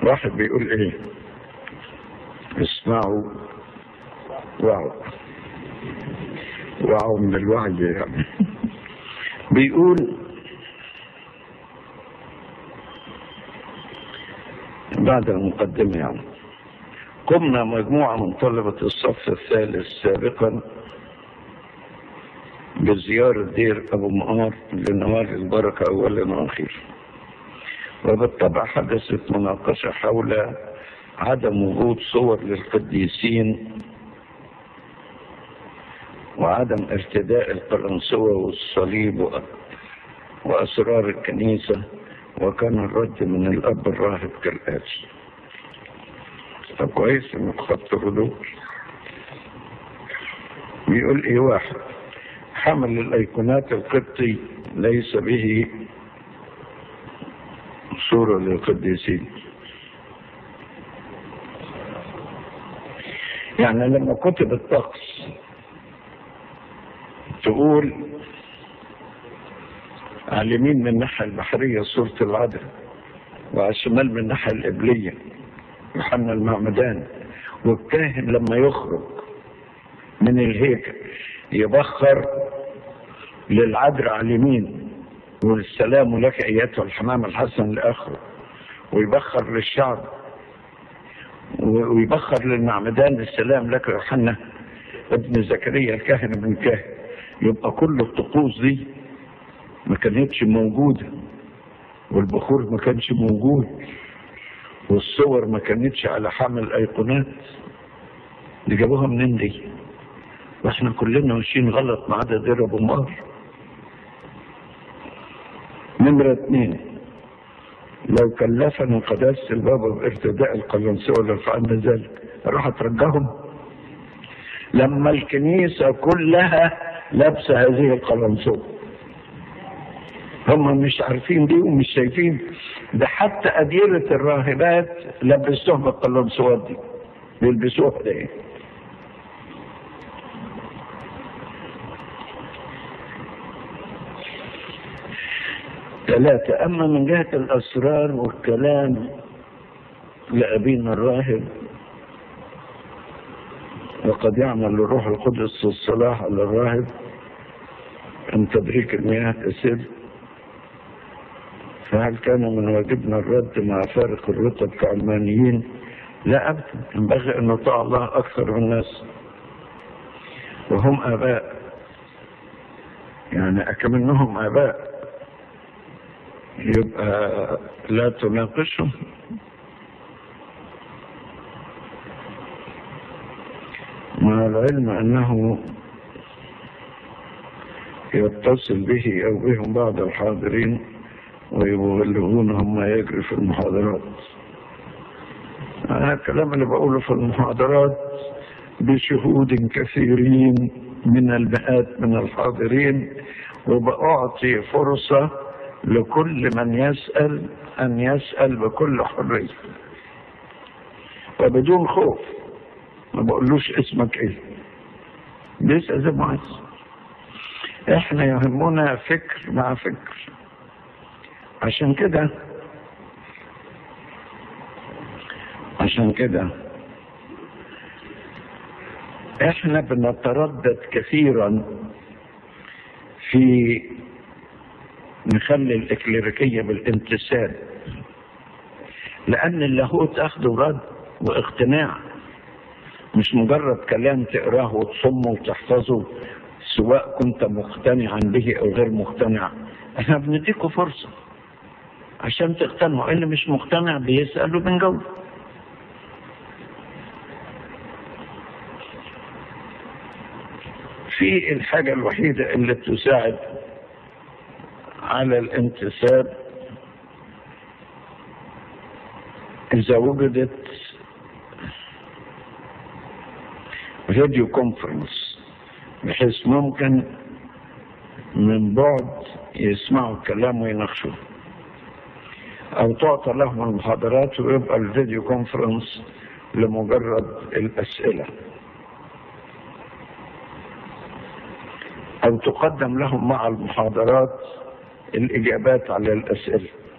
واحد بيقول ايه؟ اسمعوا وعوا وعوا من الوعي يعني. بيقول بعد المقدمة يعني: قمنا مجموعة من طلبة الصف الثالث سابقا بزيارة دير أبو مقار لنوال البركة أولا وأخيرا، وبالطبع حدثت مناقشة حول عدم وجود صور للقديسين وعدم ارتداء القرنسوة والصليب وأسرار الكنيسة، وكان الرد من الأب الراهب كالآتي. طب كويس انك خدت ردود. بيقول ايه؟ واحد: حمل الايقونات القبطي ليس به صورة للقديسين. يعني لما كتب الطقس تقول على اليمين من الناحية البحرية صورة العذراء، وعلى الشمال من الناحية القبلية يوحنا المعمدان، والكاهن لما يخرج من الهيكل يبخر للعذراء على اليمين والسلام لك ايتها الحمام الحسن لاخره، ويبخر للشعب ويبخر للمعمدان السلام لك يوحنا ابن زكريا الكاهن ابن كاهن. يبقى كل الطقوس دي ما كانتش موجودة، والبخور ما كانش موجود، والصور ما كانتش على حمل ايقونات. دي جابوها منين دي؟ واحنا كلنا ماشيين غلط ما عدا دير ابو مقار. نمرة 2: لو كلفني قداسة البابا بارتداء القلنسوة لفعلنا ذلك، راح ترجعهم لما الكنيسة كلها لابسة هذه القلنسوة؟ هم مش عارفين دي ومش شايفين ده. حتى أديرة الراهبات لبسوهم القلنسوات دي، بيلبسوها ده ايه؟ ثلاثة: أما من جهة الأسرار والكلام لأبينا الراهب، وقد يعمل الروح القدس الصلاح على الراهب أن تدريك المياه تسد، فهل كان من واجبنا الرد مع فارق الرتب كعلمانيين؟ لا أبدا، ينبغي أن نطاع الله أكثر من الناس، وهم آباء، يعني أكمنهم آباء، يبقى لا تناقشهم. مع العلم أنه يتصل به أو بهم بعض الحاضرين ويبلغونهم ما يجري في المحاضرات. أنا الكلام اللي بقوله في المحاضرات بشهود كثيرين من المئات من الحاضرين، وبأعطي فرصة لكل من يسأل أن يسأل بكل حرية وبدون خوف. ما بقولوش اسمك ايه، بيسأل زي ما عايز. احنا يهمنا فكر مع فكر. عشان كده احنا بنتردد كثيرا في نخلي الإكليريكية بالانتساب، لأن اللاهوت أخذ رد واقتناع، مش مجرد كلام تقراه وتصمه وتحفظه سواء كنت مقتنعا به أو غير مقتنع. احنا بنديكوا فرصة عشان تقتنعوا. اللي مش مقتنع بيسأل وبنجاوب. في الحاجة الوحيدة اللي تساعد على الانتساب إذا وجدت فيديو كونفرنس، بحيث ممكن من بعد يسمعوا الكلام ويناقشوه، أو تعطى لهم المحاضرات ويبقى الفيديو كونفرنس لمجرد الأسئلة، أو تقدم لهم مع المحاضرات الإجابات على الأسئلة.